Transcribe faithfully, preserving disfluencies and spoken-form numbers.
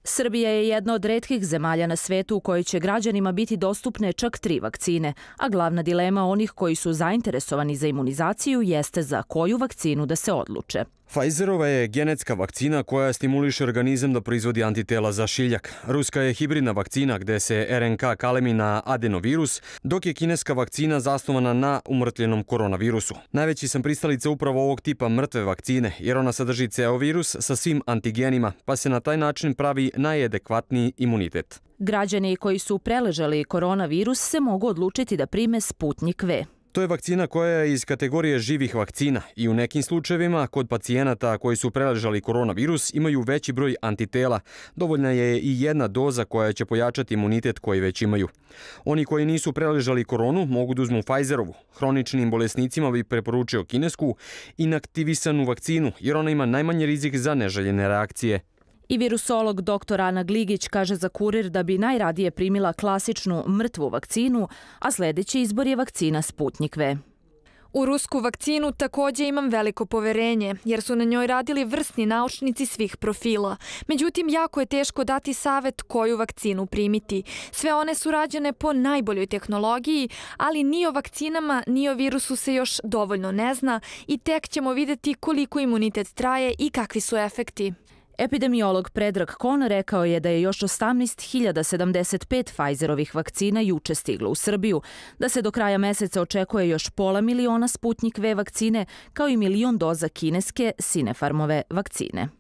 Srbija je jedna od retkih zemalja na svetu u kojoj će građanima biti dostupne čak tri vakcine, a glavna dilema onih koji su zainteresovani za imunizaciju jeste za koju vakcinu da se odluče. Pfizerova je genetska vakcina koja stimuliše organizam da proizvodi antitela za šiljak. Ruska je hibridna vakcina gde se er en ka kalemi na adenovirus, dok je kineska vakcina zasnovana na umrtljenom koronavirusu. Najveći sam pristalica upravo ovog tipa mrtve vakcine, jer ona sadrži ceo virus sa svim antigenima, pa se na taj način pravi najadekvatniji imunitet. Građani koji su preležali koronavirus se mogu odlučiti da prime Sputnik V. To je vakcina koja je iz kategorije živih vakcina i u nekim slučajevima kod pacijenata koji su preležali koronavirus imaju veći broj antitela. Dovoljna je i jedna doza koja će pojačati imunitet koji već imaju. Oni koji nisu preležali koronu mogu da uzmu Pfizerovu. Hroničnim bolesnicima bi preporučio kinesku inaktivisanu vakcinu jer ona ima najmanji rizik za neželjene reakcije. I virusolog doktor Ana Gligić kaže za Kurir da bi najradije primila klasičnu mrtvu vakcinu, a sledeći izbor je vakcina Sputnik V. U rusku vakcinu takođe imam veliko poverenje, jer su na njoj radili vrsni naučnici svih profila. Međutim, jako je teško dati savet koju vakcinu primiti. Sve one su rađene po najboljoj tehnologiji, ali ni o vakcinama, ni o virusu se još dovoljno ne zna i tek ćemo videti koliko imunitet traje i kakvi su efekti. Epidemiolog Predrag Kon rekao je da je još osamnaest hiljada sedamdeset pet Pfizerovih vakcina juče stiglo u Srbiju, da se do kraja meseca očekuje još pola miliona Sputnik V vakcine, kao i milion doza kineske Sinopharmove vakcine.